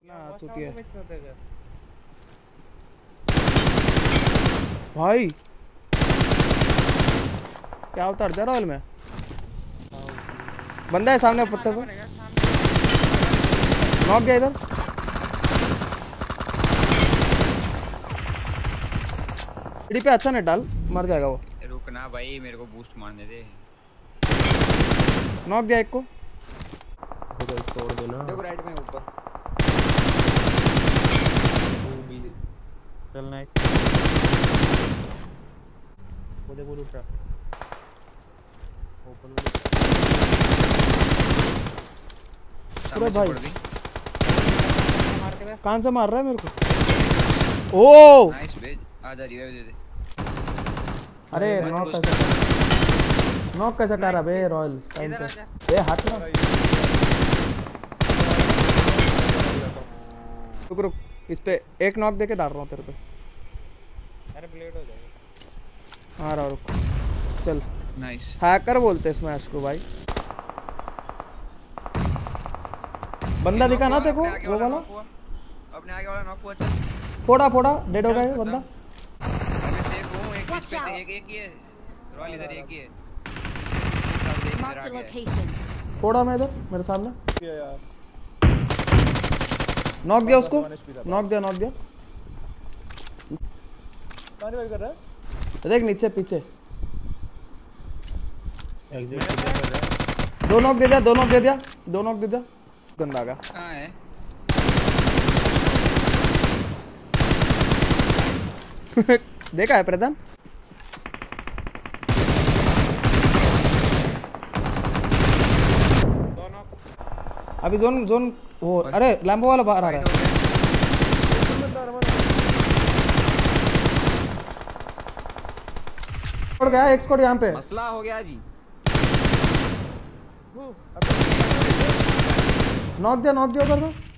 भाई क्या उतर जा रहा में बंदा है सामने पत्थर पर नॉक गया इधर सीढ़ी पे अच्छा नहीं डाल मर जाएगा वो रुकना भाई मेरे को बूस्ट मारने दे नॉक गया एक को तोड़ देना देखो राइट में ऊपर चलना है वो देखो लूट रहा ओपन अरे भाई कहां से मार रहा है मेरे को ओ नाइस भेज आजा रिवाइव दे दे अरे नॉक कैसे कर रहा बे रॉयल टाइम पे ए हट ना रुक रुक इस पे एक नॉक देके डाल रहा हूं तेरे पे अरे ब्लेड हो जाएगा आ रहा रुक चल नाइस हैकर बोलते हैं स्मैश को भाई बंदा दिखा ना देखो वो वाला अपने आगे वाला नॉक हुआ चल फोड़ा फोड़ा डेड हो गया ये बंदा मैं सेफ हूं एक ही है रॉयल इधर एक ही है फोड़ा मैं इधर मेरे सामने नॉक दिया उसको नॉक दिया कहां रिवाइव कर रहा है देख नीचे पीछे दो नॉक दे दिया गंदा आ गया कहां है देखा है प्रधान अभी जोन वो अरे लैम्बो वाला बाहर आ रहा है छोड़ गया एक स्क्वाड यहाँ पे मसला हो गया जी नॉक दिया उधर में